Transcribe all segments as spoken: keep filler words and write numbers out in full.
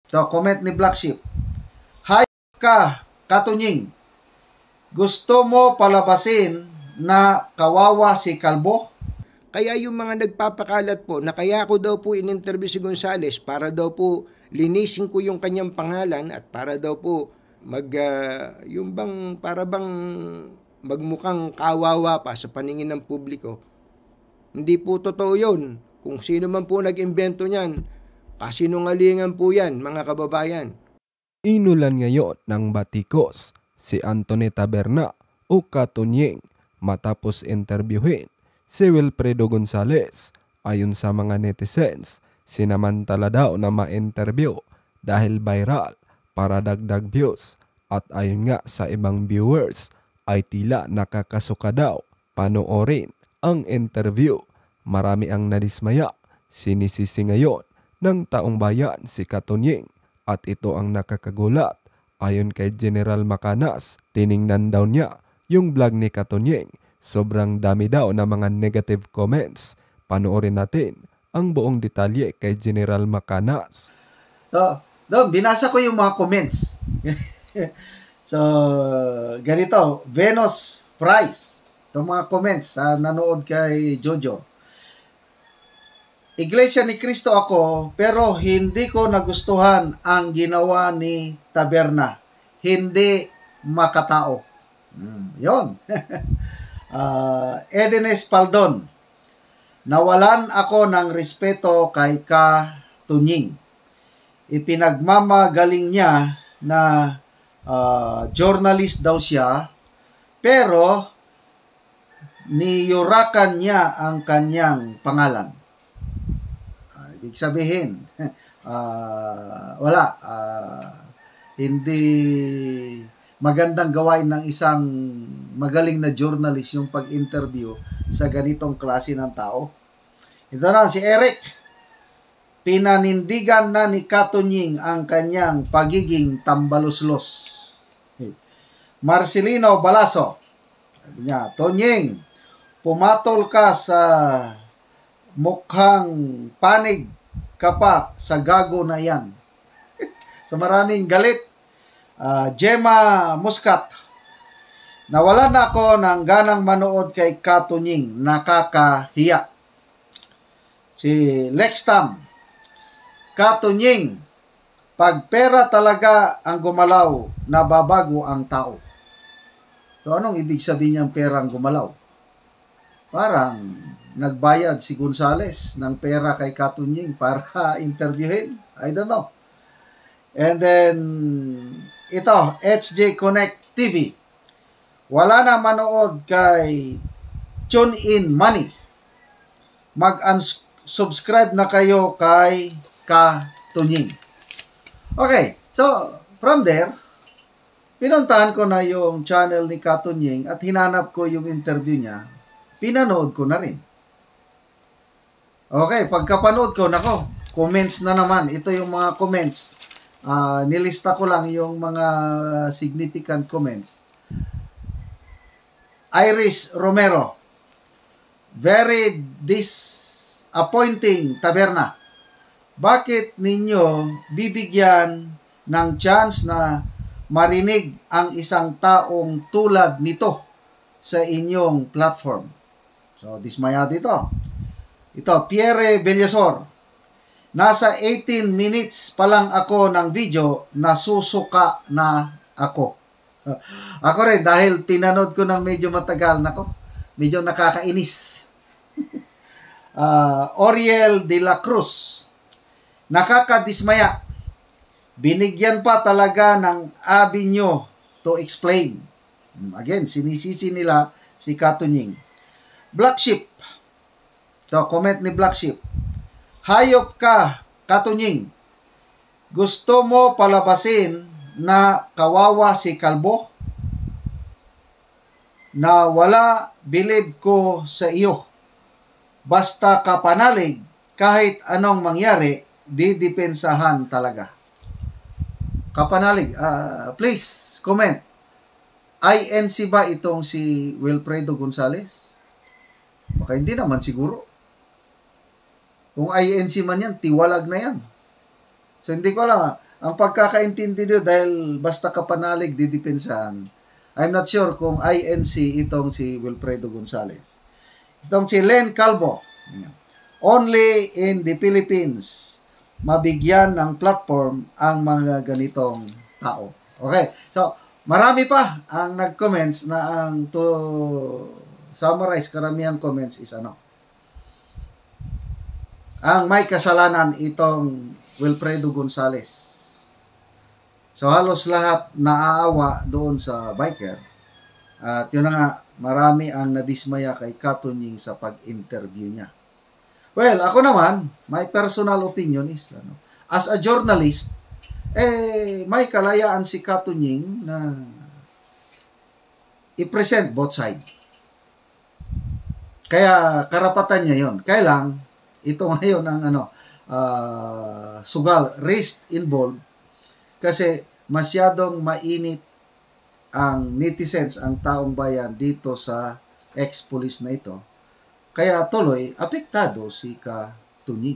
So, comment ni Black Sheep. Hayop ka, Katunying. Gusto mo palabasin na kawawa si Kalbo? Kaya yung mga nagpapakalat po na kaya ako daw po in-interview si Gonzales para daw po linisin ko yung kanyang pangalan at para daw po mag, uh, yung bang, para bang magmukhang kawawa pa sa paningin ng publiko. Hindi po totoo yun. Kung sino man po nag-imbento niyan, kasinungalingan po yan, mga kababayan. Inulan ngayon ng batikos si Antoneta Berna o Katunying matapos interviewin si Wilfredo Gonzales. Ayon sa mga netizens, sinamantala daw na ma-interview dahil viral para dagdag views at ayon nga sa ibang viewers ay tila nakakasuka daw panoorin ang interview. Marami ang nadismaya, sinisisi ngayon ng taong bayan si Katunying at ito ang nakakagulat. Ayon kay General Macanas, tiningnan daw niya yung vlog ni Katunying. Sobrang dami daw na mga negative comments. Panoorin natin ang buong detalye kay General Macanas. So, doon, binasa ko yung mga comments. So, ganito, Venus Price. Itong mga comments sa uh, nanood kay Jojo. Iglesia ni Cristo ako, pero hindi ko nagustuhan ang ginawa ni Taberna. Hindi makatao. Hmm, yun. uh, Edenes Paldon. Nawalan ako ng respeto kay Katunying. Ipinagmamagaling niya na uh, journalist daw siya, pero niyurakan niya ang kanyang pangalan. Ibig sabihin, uh, wala, uh, hindi magandang gawain ng isang magaling na journalist yung pag-interview sa ganitong klase ng tao. Ito na, si Eric. Pinanindigan na ni Katunying ang kanyang pagiging tambaluslos. Marcelino Balaso. Sabi niya, Tunying, pumatol ka sa mukhang panig ka pa sa gago na yan. So maraming galit. Uh, Gemma Muscat. Nawalan na ako ng ganang manood kay Katunying. Nakakahiya. Si Lex Tam. Katunying, pag pera talaga ang gumalaw, nababago ang tao. So anong ibig sabihin niyang pera ang gumalaw? Parang nagbayad si Gonzales ng pera kay Katunying para interviewin. I don't know. And then, ito, H J Connect T V. Wala na manood kay Tune In Money. Mag-unsubscribe na kayo kay Katunying. Okay, so, from there, pinuntahan ko na yung channel ni Katunying at hinanap ko yung interview niya. Pinanood ko na rin. Okay, pagkapanood ko, nako, comments na naman. Ito yung mga comments. Uh, nilista ko lang yung mga significant comments. Iris Romero. Very disappointing, Taberna. Bakit ninyo bibigyan ng chance na marinig ang isang taong tulad nito sa inyong platform? So, dismayado ito. Ito, Pierre Bellasor. Nasa eighteen minutes pa lang ako ng video, nasusuka na ako. Ako rin, dahil pinanood ko ng medyo matagal, nako, medyo nakakainis. uh, Oriel de la Cruz. Nakakadismaya. Binigyan pa talaga ng avenue to explain. Again, sinisisi nila si Katunying. Black Sheep. So, comment ni Black Sheep. Hayop ka, Katunying. Gusto mo palabasin na kawawa si Kalbo? Na wala bilib ko sa iyo. Basta ka panalig, kahit anong mangyari, didepensahan talaga. Kapanalig, uh, please comment. I N C ba itong si Wilfredo Gonzales? Baka hindi naman siguro. Kung I N C man yan, tiwalag na yan. So hindi ko alam. ang pagkakaintindi nyo dahil basta kapanalig didepensahan. I'm not sure kung I N C itong si Wilfredo Gonzales. Itong si Len Calvo. Only in the Philippines mabigyan ng platform ang mga ganitong tao. Okay. So, marami pa ang nag-comments na ang to summarize karamihan comments is ano. Ang may kasalanan itong Wilfredo Gonzales. So halos lahat naaawa doon sa biker. At yun na nga, marami ang nadismaya kay Katunying sa pag-interview niya. Well, ako naman, my personal opinion is, ano, as a journalist, eh, may kalayaan si Katunying na i-present both sides. Kaya karapatan niya yon. Kaya lang, ito ngayon ang ano, uh, sugal, risk involved, kasi masyadong mainit ang netizens, ang taong bayan dito sa ex-police na ito. Kaya tuloy, apektado si Katunying.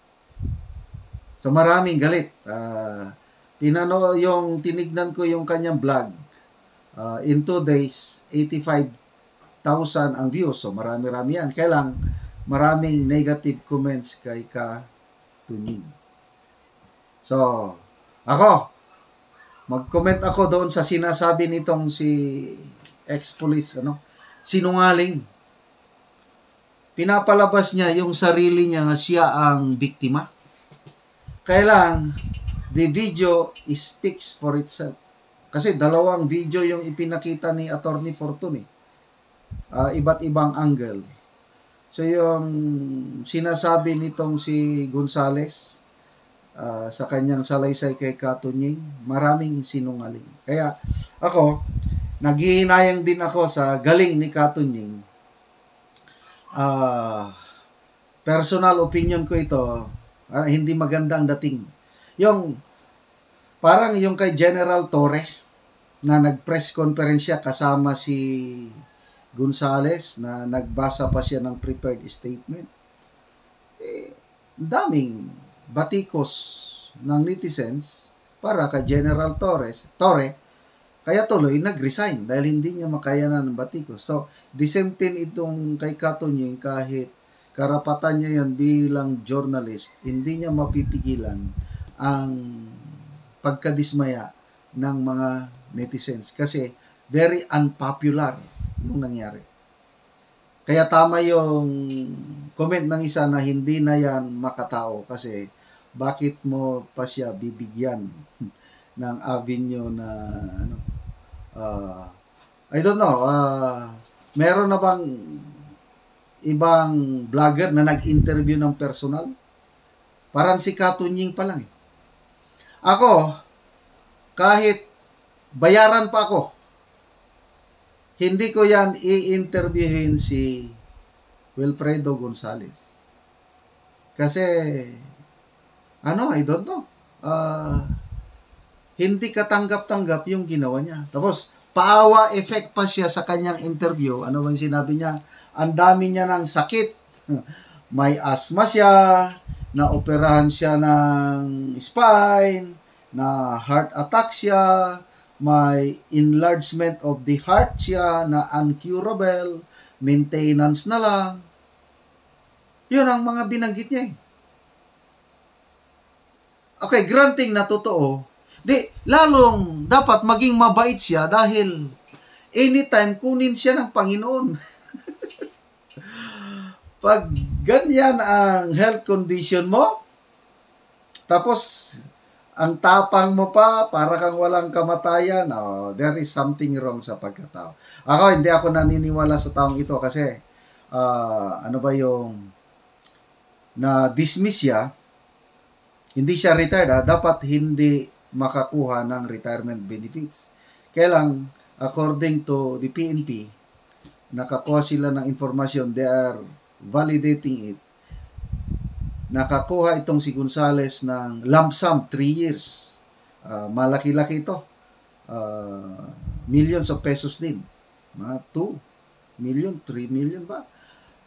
So maraming galit. Uh, pinano yung tinignan ko yung kanyang vlog. Uh, in two days, eighty-five thousand ang views. So marami-rami yan. Kaya lang, maraming negative comments kay Katunying. So, ako, mag-comment ako doon sa sinasabi nitong si ex-police, ano, sinungaling. Pinapalabas niya yung sarili niya nga siya ang biktima. Kaya lang, the video speaks for itself. Kasi dalawang video yung ipinakita ni Attorney Fortune. Uh, iba't ibang angle. So yung sinasabi nitong si Gonzales uh, sa kanyang salaysay kay Katunying, maraming sinungaling. Kaya ako, naghihinayang din ako sa galing ni Katunying. Uh, personal opinion ko ito, uh, hindi magandang dating. Yung, parang yung kay General Torre, na nag-press conference siya kasama si Gonzales, na nagbasa pa siya ng prepared statement. Eh, daming batikos ng netizens para kay General Torres, Torre, kaya tuloy nag-resign dahil hindi niya makayanan ng batikos. So, the same thing itong kay Katunying, kahit karapatan niya yon bilang journalist, hindi niya mapipigilan ang pagkadismaya ng mga netizens kasi very unpopular yung nangyari. Kaya tama yung comment ng isa na hindi na yan makatao kasi bakit mo pa siya bibigyan ng avenue na ano, uh, I don't know, uh, meron na bang ibang vlogger na nag-interview ng personal? Parang si Katunying pa lang eh. Ako, kahit bayaran pa ako, hindi ko yan i-interviewin si Wilfredo Gonzales. Kasi, ano, I don't know. Uh, hindi katanggap-tanggap yung ginawa niya. Tapos, paawa effect pa siya sa kanyang interview. Ano bang sinabi niya? Ang dami niya ng sakit. May asthma siya, naoperahan siya ng spine, na heart attack siya, may enlargement of the heart siya na uncurable, maintenance na lang. Yun ang mga binanggit niya eh. Okay, granting na totoo, di, lalong dapat maging mabait siya dahil anytime kunin siya ng Panginoon. Pag ganyan ang health condition mo, tapos ang tapang mo pa, para kang walang kamatayan, oh, there is something wrong sa pagkatao. Ako, hindi ako naniniwala sa taong ito kasi, uh, ano ba yung, na-dismiss siya, hindi siya retired, ha? Dapat hindi makakuha ng retirement benefits. Kaya lang, according to the P N P, nakakuha sila ng information, they are validating it. Nakakuha itong si Gonzales ng lump sum, three years. Uh, malaki-laki ito. Uh, millions of pesos din. Mga two million, three million ba?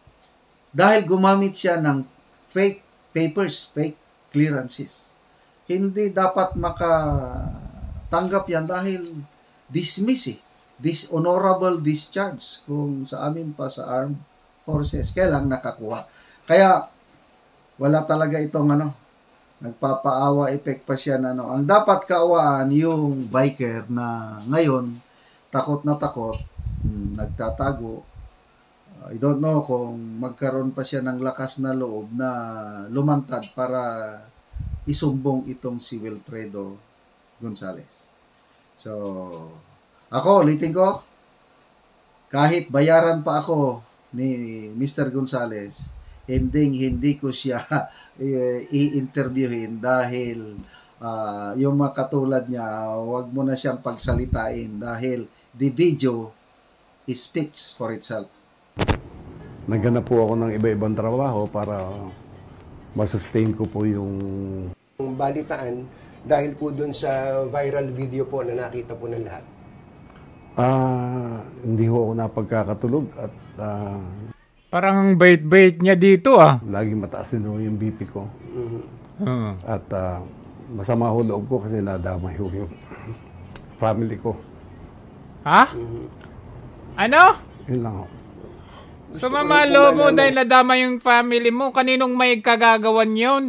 Dahil gumamit siya ng fake papers, fake clearances. hindi dapat makatanggap yan dahil dismiss eh. Dishonorable discharge kung sa amin pa sa armed forces. Kaya lang nakakuha. Kaya wala talaga itong ano, nagpapaawa effect pa siya na ano. Ang dapat kaawaan yung biker na ngayon takot na takot, hmm, nagtatago. I don't know kung magkaroon pa siya ng lakas na loob na lumantad para isumbong itong si Wilfredo Gonzales. So, ako, ulitin ko, kahit bayaran pa ako ni Mister Gonzales, hindi, hindi ko siya i-interviewin dahil uh, yung mga katulad niya, wag mo na siyang pagsalitain dahil the video speaks for itself. Naghanap po ako ng iba-ibang trabaho para masustain ko po yung balitaan dahil po dun sa viral video po na nakita po ng lahat. Ah, hindi ho ako napagkakatulog at ah, Parang ang bait-bait niya dito ah. lagi mataas din ho yung B P ko. Hmm. At ah, masama ho loob ko kasi nadamay ho yung family ko. Ha? Ano? Yun lang ho. Sumama loob mo dahil nadama yung family mo. Kaninong may kagagawan yun?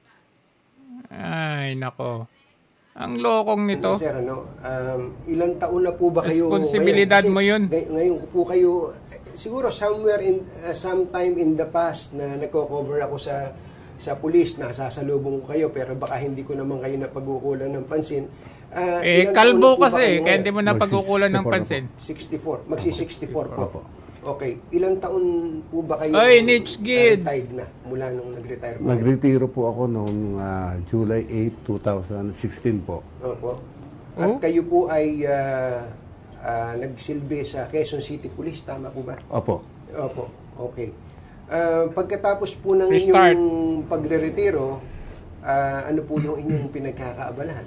Ay, nako. Ang lokong nito. Sir, ano, um, ilang taon na po ba kayo? Responsibilidad ngayon? mo yun. Ngay- ngayon po kayo, siguro somewhere in, uh, sometime in the past na nagko-cover ako sa sa pulis, nasasalubong ko kayo, pero baka hindi ko naman kayo napag-ukulan ng pansin. Uh, Eh, ilang taon kalbo na po ba kasi. kayo Kaya ngayon? hindi mo napag-ukulan ng pansin. sixty-four. Magsi-sixty-four po. Opo. Okay. Ilang taon po ba kayo? Oy, Nitch Gids. Retired na mula nung nag-retire po? Nagretiro po ako noong ah, July eighth, twenty sixteen po. Opo. At Oh? kayo po ay ah, ah, nagsilbi sa Quezon City Police, tama po ba? Opo. Opo. Okay. Ah, pagkatapos po ng Restart. inyong pagre-retiro, ah, ano po yung inyong pinagkakaabalahan?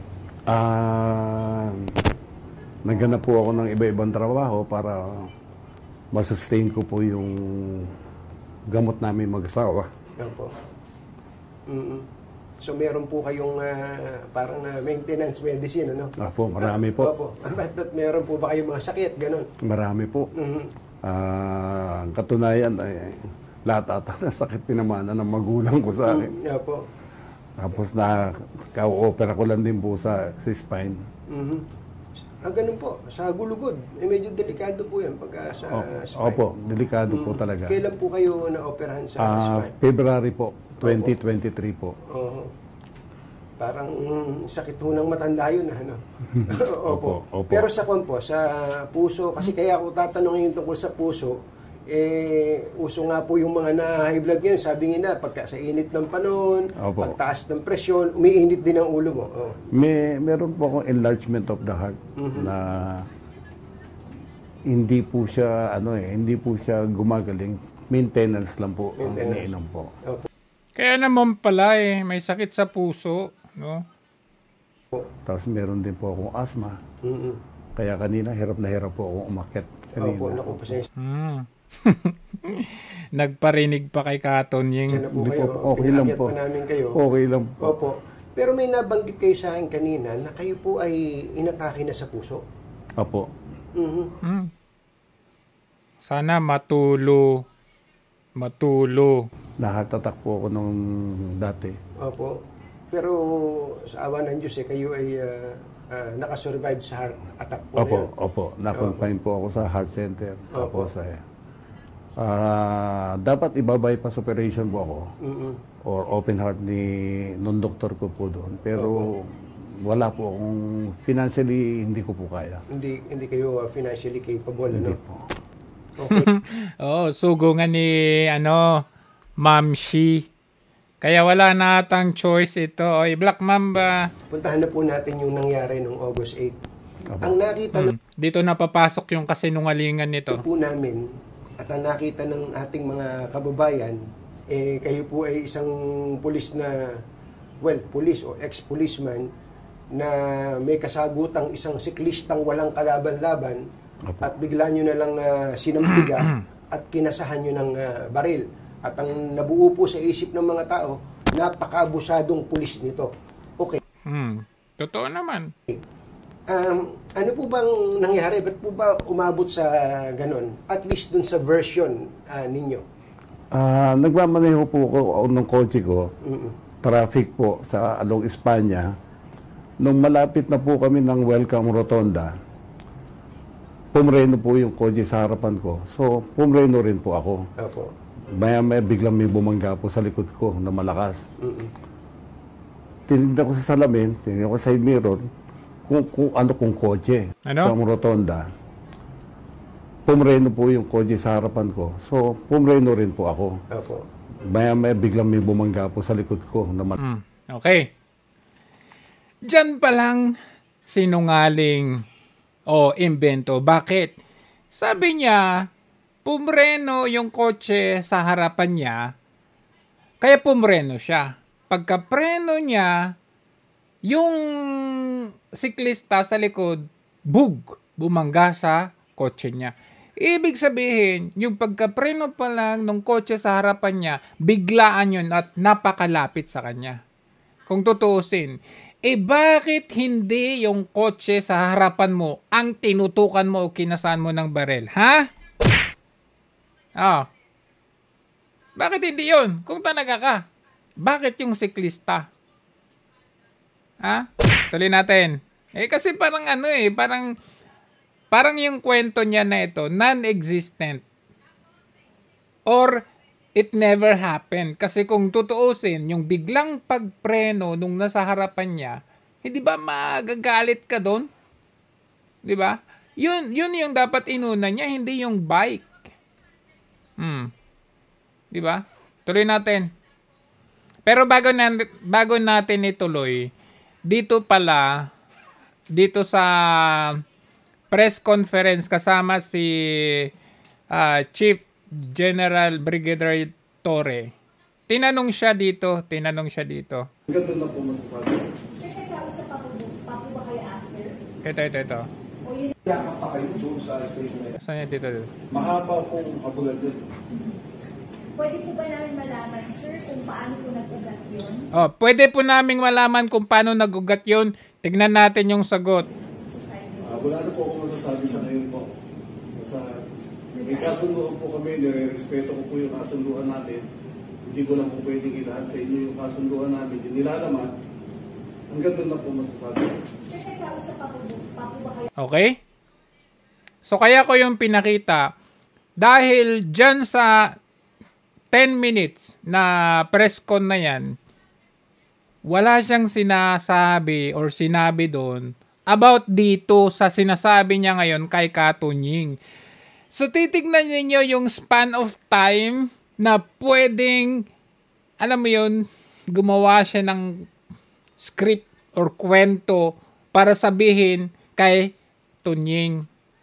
Ah, naghanap po ako ng iba-ibang trabaho para masustain ko po yung gamot namin mag-asawa. Opo. Mm-mm. So meron po kayong ah, parang ah, maintenance medicine, ano? Opo, marami po. Opo. But, but meron po ba kayong mga sakit, ganun? Marami po. Mhm. Ah, ang katunayan ay lahat ata na sakit pinamana ng magulang ko sa akin. Mm, Opo. Tapos na ka-opera ko lang din po sa, sa spine. Mhm. Ah, ganun po. Sa gulugod. Eh, medyo delikado po yan pag ah, sa Opo, spine. opo, delikado po talaga. Kailan po kayo na-operahan sa Ah, spine? February po, twenty twenty-three po. Oo. Parang mm, sakit ho ng matanda yun, ano? Opo, Opo. opo. Pero sa kwan po, sa puso, kasi kaya ako tatanungin tungkol sa puso, eh, uso nga po yung mga na-high blood ngayon. Sabi nga na, pagka sa init ng panahon, Opo. pagtaas ng presyon, umiinit din ang ulo mo. Oh. May meron po akong enlargement of the heart na hindi po siya ano eh, hindi po siya gumagaling. Maintenance lang po ang Maintenance. iniinom po. Kaya naman pala eh, may sakit sa puso. No? Tapos meron din po akong asthma. Mm-mm. Kaya kanina hirap na hirap po akong umakyat kanina. Opo, naku, pasensya Hmm. Nagparinig pa kay Katon yung... na po Hindi kayo. po, okay lang Pinakyat po. pa namin kayo. Okay lang po. Opo. Pero may nabanggit kayo sa akin kanina na kayo po ay inatake na sa puso. Opo. Mhm. Hmm. Sana matulo. Matulo. Na-heart attack po ako nung dati. Opo. Pero sa awa ng Diyos, eh, kayo ay ah, ah, nakasurvive sa heart attack po. Opo, na yan. opo. Na-confine po ako sa heart center. Opo. Tapos eh, ah, dapat iba-bypass operation po ako. Mhm. Or open heart ni nung doktor ko po doon. Pero wala po akong financially hindi ko po kaya. Hindi hindi kayo ah, financially capable, Hindi ano? po. Okay. Oh, sugo nga ni ano, Ma'am Shi. Kaya wala na atang choice ito. Oy, Black Mamba. Puntahan na po natin yung nangyari noong August eighth. Ang nakita Hmm. Dito na papasok yung kasinungalingan nito. po namin at ang nakita ng ating mga kababayan, eh, kayo po ay isang pulis na, well, pulis o ex-policeman na may kasagutang isang siklistang walang kalaban-laban at bigla nyo na lang uh, sinampiga at kinasahan nyo ng ah, baril. At ang nabuo po sa isip ng mga tao, napakabusadong pulis nito. O Hmm. Totoo naman. Um, ano po bang nangyari? Ba't po ba umabot sa ganon? At least dun sa version ah, ninyo. Ah, nagmamaneho po ako ng kotse ko, Mm-mm. traffic po sa along Espanya. Nung malapit na po kami ng Welcome Rotonda, pumreno po yung kotse sa harapan ko. So, pumreno rin po ako. Opo. Maya-maya biglang may bumangga po sa likod ko na malakas. Mm-mm. Tinignan ko sa salamin, tinignan ko sa side mirror, kung, kung ano kung kotse. Ano? Sa Rotonda. Pumreno po yung kotse sa harapan ko. So, pumreno rin po ako. Opo. Maya-maya biglang may bumangga po sa likod ko na malakas. Hmm. Okay. Diyan pa lang sinungaling o imbento. Bakit? Sabi niya, pumreno yung kotse sa harapan niya, kaya pumreno siya. Pagkapreno niya, yung siklista sa likod, bug, bumangga sa kotse niya. Ibig sabihin, yung pagkapreno pa lang ng kotse sa harapan niya, biglaan yun at napakalapit sa kanya. Kung tutuusin, eh bakit hindi yung kotse sa harapan mo ang tinutukan mo o kinasahan mo ng barel? Ha? Ah. Bakit hindi yun? Kung talaga ka. Bakit yung siklista? Ha? Tuloy natin. Eh kasi parang ano eh, parang parang yung kwento niya na ito, non-existent. Or it never happened. Kasi kung tutuusin, yung biglang pagpreno nung nasa harapan niya, hindi ba magagalit ka doon? Di ba? Yun, yun yung dapat inuna niya, hindi yung bike. Hmm. Di ba? Tuloy natin. Pero bago, na, bago natin ituloy, dito pala, dito sa press conference kasama si uh, Chief General Brigadier Torre. Tinanong siya dito, tinanong siya dito. Ganun na po masasabi. Sir, nagkausap pa po, pa po ba kayo after? Ito, ito, ito. O yun, Yakap pa kayo doon sa station na yan. Saan yan dito? Mahaba pong habulad yun. pwede po ba namin malaman, sir, kung paano po nag-ugat yun? Oh, pwede po naming malaman kung paano nagugat yun. Tignan natin yung sagot. Sa side Ah, wala na po ako masasabi sa ngayon po. Sa may kasunduan po kami, nire-respeto ko po yung kasunduan natin. Hindi ko lang po pwedeng ilahat sa inyo yung kasunduan namin. Yung nilalaman, hanggang doon na po masasabi. Sir, nagkausap pa po, pa po ba kayo? Okay? So kaya ko yung pinakita dahil dyan sa ten minutes na press con na yan, wala siyang sinasabi or sinabi doon about dito sa sinasabi niya ngayon kay Katunying. So titignan niyo yung span of time na pwedeng, alam mo yun, gumawa siya ng script or kwento para sabihin kay Tunying.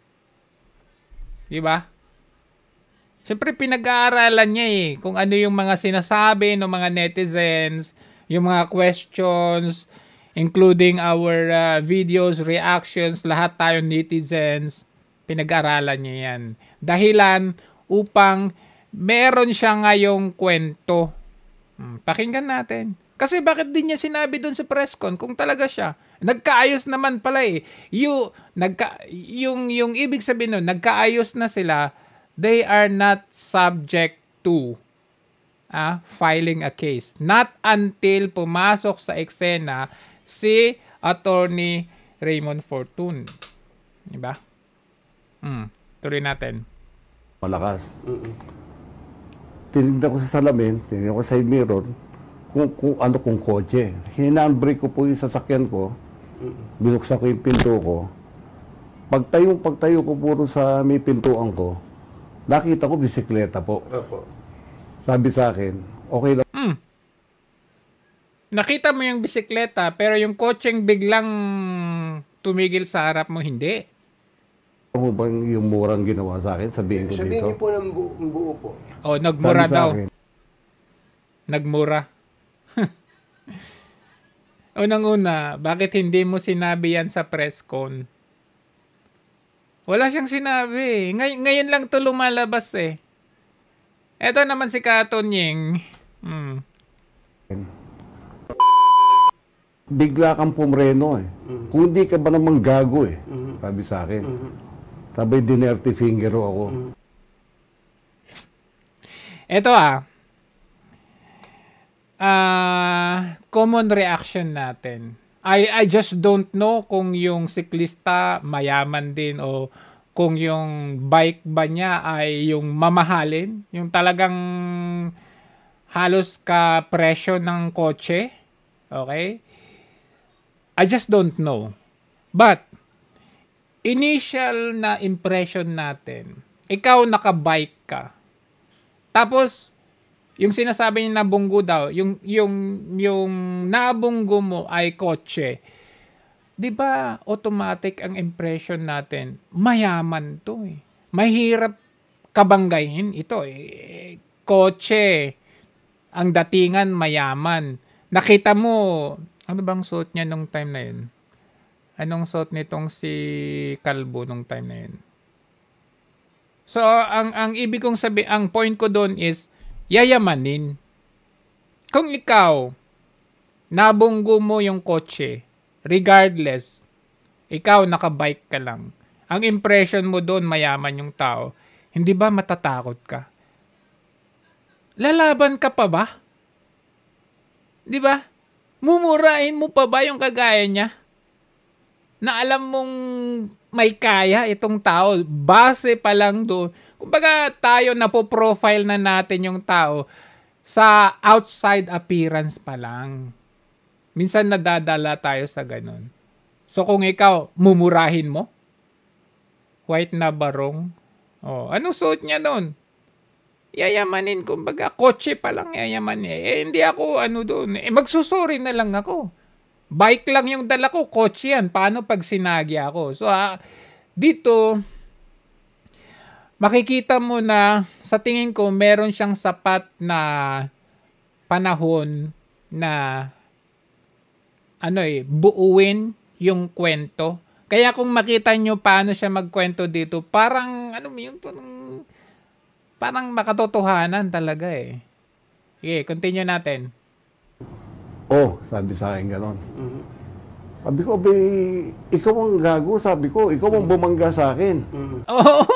Di ba? Siyempre pinag-aaralan niya eh kung ano yung mga sinasabi ng mga netizens, yung mga questions, including our uh, videos, reactions, lahat tayo netizens, pinag-aralan niya yan. Dahilan upang meron siya ngayong kwento. Hmm, pakinggan natin. Kasi bakit din niya sinabi doon sa press con kung talaga siya? Nagkaayos naman pala eh. You, nagka, yung, yung ibig sabihin nun, nagkaayos na sila, they are not subject to ah, filing a case. Not until pumasok sa eksena si Attorney Raymond Fortun. Diba? Hmm. Tuloy natin. Malakas. Tinignan ko sa salamin, tinignan ko sa side mirror, kung, kung ano kung kotse. Hinandbrake ko po yung sasakyan ko, binuksan ko yung pinto ko. Pagtayo, pagtayo ko puro sa may pintuan ko, nakita ko bisikleta po. Opo. Sabi sa akin, okay lang. Hmm. Nakita mo yung bisikleta pero yung kotseng biglang tumigil sa harap mo, hindi. Ano bang yung murang ginawa sa akin? Sabihin ko Sabihin dito. niyo po ng bu- buo po. Oh, nagmura Sabi sa daw. akin, Nagmura. Unang-una, bakit hindi mo sinabi yan sa press con? Wala siyang sinabi. Ngay- ngayon lang to lumalabas eh. Eto naman si Katunying. Hmm. Bigla kang pumreno eh. Kung hindi ka ba namang gago eh, sabi sa akin. Sabi, dinerty fingero ako. Ito ah, ah common reaction natin. I I just don't know kung yung siklista mayaman din o kung yung bike ba niya ay yung mamahalin, yung talagang halos ka presyo ng kotse. Okay? I just don't know. But initial na impression natin, ikaw nakabike ka. Tapos yung sinasabi niya nabunggo daw, yung yung yung nabunggo mo ay kotse. 'Di ba automatic ang impression natin, mayaman 'to eh. Mahirap kabanggayin ito eh. Kotse ang datingan mayaman. Nakita mo, ano bang suot niya nung time na 'yun? Anong suot nitong si Kalbo nung time na 'yun? So ang ang ibig kong sabi, ang point ko doon is yayamanin. Kung ikaw, nabunggo mo yung kotse, regardless, ikaw nakabike ka lang, ang impression mo doon mayaman yung tao, hindi ba matatakot ka? Lalaban ka pa ba? Di ba? Mumurahin mo pa ba yung kagaya niya? Na alam mong may kaya itong tao, base pa lang doon. Kumbaga tayo napo-profile na natin yung tao sa outside appearance pa lang. Minsan nadadala tayo sa ganun. So kung ikaw, mumurahin mo? White na barong? Oh, anong suot niya nun? Yayamanin, kumbaga. Kotse pa lang yayamanin. Eh, hindi ako ano doon. Eh, magsusuri na lang ako. Bike lang yung dala ko, kotse yan. Paano pag sinagi ako? So, ah, dito, makikita mo na sa tingin ko meron siyang sapat na panahon na ano eh, buuin yung kwento. Kaya kung makita nyo paano siya magkwento dito, parang ano yung parang, parang makatotohanan talaga eh. Okay, continue natin. Oh, sabi sa akin ganon. Sabi ko, be, ikaw ang gago, sabi ko, ikaw ang bumangga sa akin. Oh.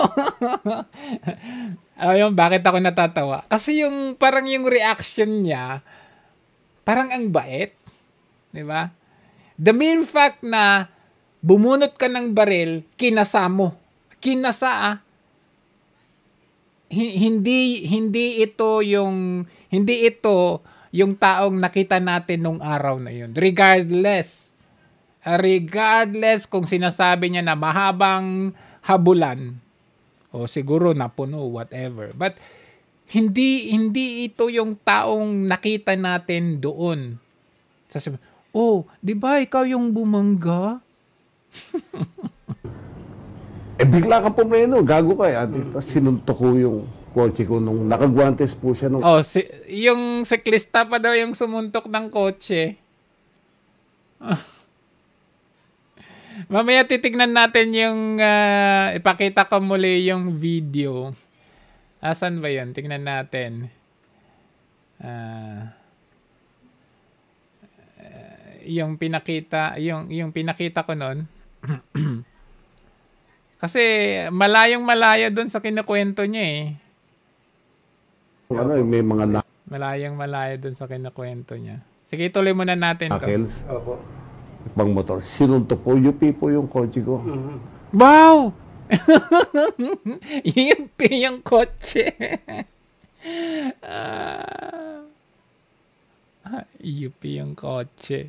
Ayun, bakit ako natatawa? Kasi yung parang yung reaction niya, parang ang bait, 'di ba? The mere fact na bumunot ka ng baril, kinasa mo. Kinasa ah. H- hindi hindi ito yung hindi ito yung taong nakita natin nung araw na yun. Regardless regardless kung sinasabi niya na mahabang habulan o siguro napuno, whatever. But hindi hindi ito yung taong nakita natin doon. Sasabi, oh, di ba ikaw yung bumangga? Eh, bigla kang pumreno, gago ka eh. Tapos sinuntok ko yung kotse ko nung nakagwantes po siya nung... Oh, si, yung siklista pa daw yung sumuntok ng kotse. Mamaya titignan natin yung, uh, ipakita ko muli yung video. Asan ba yun? Tignan natin. Uh, yung pinakita, yung, yung pinakita ko nun. Kasi malayong malaya dun sa kinukwento niya eh. Ano, may mga na... Malayong malaya dun sa kinukwento niya. Sige, tuloy muna natin to. Knuckles. Opo. Pang motor. Sinuntok po, U P po yung kotse ko. Mm-hmm. Wow! U P yung kotse. uh, U P yung kotse.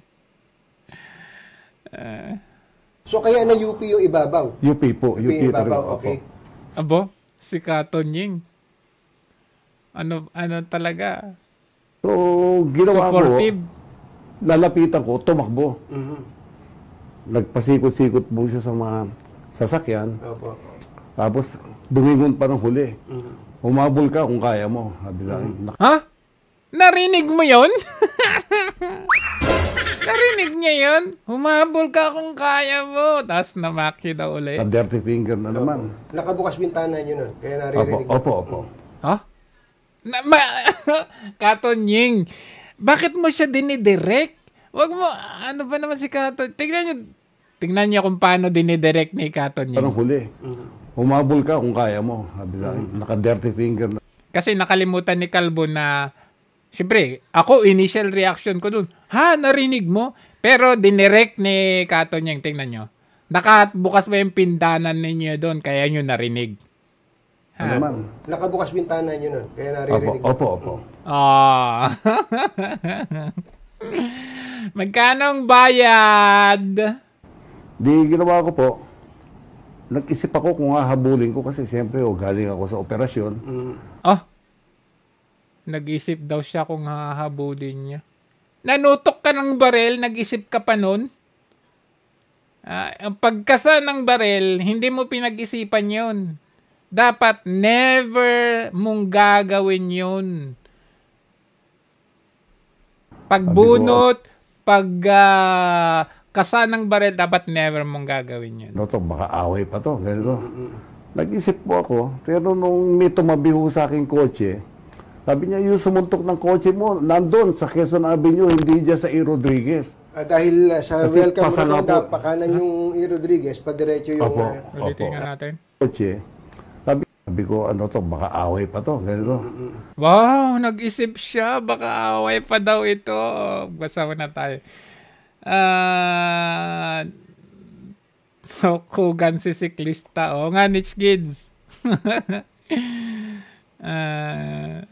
Uh, So kaya na U P yung ibabaw? U P po. U P, U P ibabaw, talaga. okay. Abo, si Katonying. Ano, ano talaga? So, ginawa supportive. ko, lalapitan ko, tumakbo. Mm-hmm. Nagpasikot-sikot po siya sa mga sasakyan. Opo. Tapos, dumingon pa ng huli. Mm-hmm. Humabol ka kung kaya mo. Sabi sa akin. Ha? Narinig mo yon? Narinig niya yon? Humabol ka kung kaya mo. Tapos namaki daw ulit. Na-dirty finger na naman. Nakabukas bintana niyo nun. Kaya naririnig. Opo, opo, opo. Ha? Na, ma, Katonying, bakit mo siya dinidirect? Wag mo, ano ba naman si Katon? Tingnan nyo, tingnan nyo kung paano dinidirect ni Katon niya. Parang huli. Humabol ka kung kaya mo. Sabi sa akin, naka-dirty finger na. Kasi nakalimutan ni Calvo na, syempre, ako, initial reaction ko dun, ha, narinig mo? Pero dinirect ni Katon niya, tingnan nyo. Nakabukas ba yung pindanan ninyo doon, kaya nyo narinig? Ano naman? Nakabukas bintana nyo nun, kaya Opo, naririnig. opo, opo. Ah. Magkano ang bayad? Di ginawa ko po, nag-isip ako kung hahabulin ko kasi siyempre oh, galing ako sa operasyon. Oh. Nag-isip daw siya kung hahabulin niya. Nanutok ka ng barel, nag-isip ka pa nun? Ah, ang pagkasa ng barel, hindi mo pinag-isipan yon. Dapat never mong gagawin yun. Pagbunot, pag uh, kasa ng barel, dapat never mong gagawin yun. No, to, baka away pa to. Ganito. Nag-isip po ako, pero nung may tumabi ho sa aking kotse, sabi niya, yung sumuntok ng kotse mo, nandun sa Quezon Avenue, hindi dyan sa E. Rodriguez. Ah, dahil uh, sa Kasi welcome pasang rotonda, ako. pakanan yung E. Rodriguez, padiretso yung... Opo, uh, Ulitin opo. nga natin. Kotse, sabi, sabi ko, ano to, baka away pa to. Ganito. Wow, nag-isip siya. Baka away pa daw ito. Basa mo na tayo. Ah... Uh, Kugan si siklista. O nga, Nitch Kids. Ah...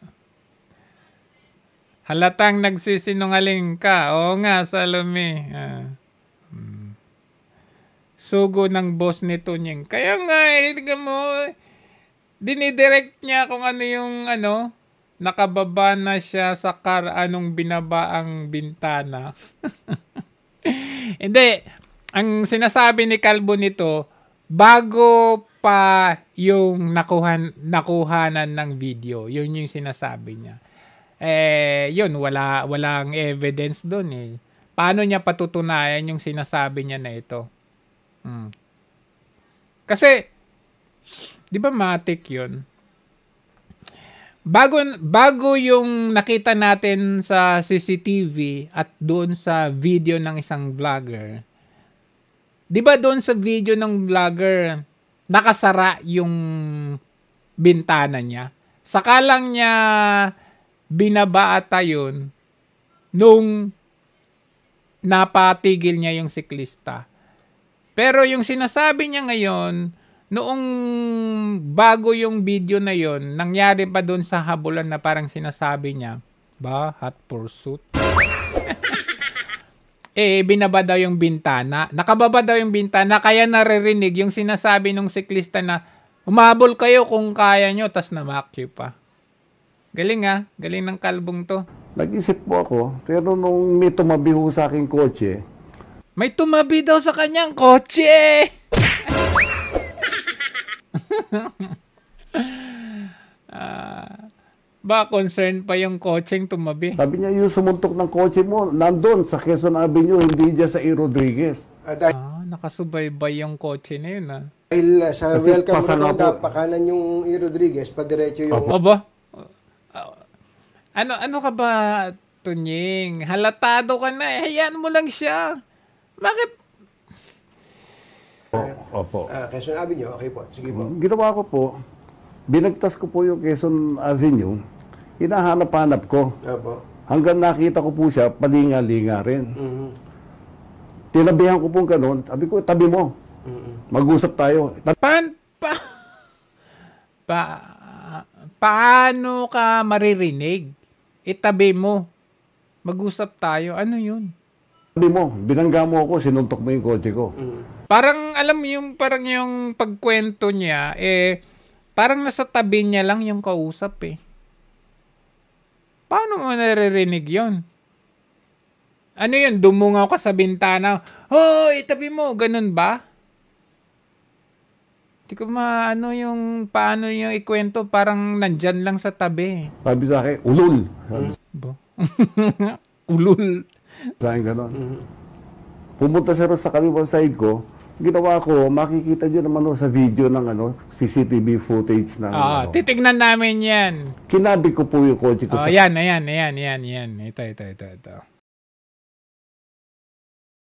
Halatang nagsisinungaling ka. Oo nga, Salome. Ah. Hmm. Sugo ng boss ni Tunying. Kaya nga, eh, tignan mo, dinidirect niya kung ano yung, ano, nakababa na siya sa car, anong binaba ang bintana. Hindi. Ang sinasabi ni Calvo nito, bago pa yung nakuhan, nakuhanan ng video. Yun yung sinasabi niya. Eh, yun, wala, walang evidence doon eh. Paano niya patutunayan yung sinasabi niya na ito? Hmm. Kasi, di ba matik yun? Bago, bago yung nakita natin sa C C T V at doon sa video ng isang vlogger, di ba doon sa video ng vlogger, nakasara yung bintana niya? Saka lang niya binaba ata yun nung napatigil niya yung siklista. Pero yung sinasabi niya ngayon, noong bago yung video na yon, nangyari pa doon sa habulan na parang sinasabi niya, ba, hot pursuit? Eh, binaba daw yung bintana. Nakababa daw yung bintana, kaya naririnig yung sinasabi ng siklista na, umabol kayo kung kaya nyo, tas namakyo pa. Galing ah. Galing ng kalbong to. Nag-isip po ako, pero nung may tumabi ho sa aking kotse, may tumabi daw sa kanyang kotse! uh, ba, concerned pa yung kotseng tumabi? sabi niya, yung sumuntok ng kotse mo, nandun sa Quezon Avenue, hindi dyan sa E. Rodriguez. ah, dahil, Ah, nakasubaybay yung kotse na yun ah. dahil uh, sa Kasi welcome pasang rotonda, ako. pakanan yung E. Rodriguez, padiretso yung... O ba? Ano, ano ka ba, Tunying? Halatado ka na eh. Hayaan mo lang siya. Bakit? Opo. Ah, Quezon Avenue, okay po. Sige po. Ginawa ko po, binagtas ko po yung Quezon Avenue, hinahanap-hanap ko. Opo. Hanggang nakita ko po siya, palinga-linga rin. Mhm. Tinabihan ko po ganun, sabi ko, tabi mo. Mag-usap tayo. Tabi- Pan, pa, pa, paano ka maririnig? Itabi mo. Mag-usap tayo. Ano yun? Tabi mo, binangga mo ako, sinuntok mo yung kotse ko. Parang, alam mo yung, parang yung pagkwento niya, eh, parang nasa tabi niya lang yung kausap eh. Paano mo naririnig yun? Ano yun? Dumungaw ka sa bintana. Hoy, itabi mo. Ganun ba? Hindi ko maano yung paano yung ikwento. Parang nandyan lang sa tabi. Sabi sa akin, ulol. Sabi Ba? Ulul. sa akin ganun. Pumunta siya rin sa kaliwang side ko, ginawa ko, makikita nyo naman ho sa video ng ano, C C T V footage ng Ah, ano. titignan namin yan. Kinabi ko po yung kotse ko Oh, sa yan, ayan, ayan, ayan, yan. Ito, ito, ito, ito.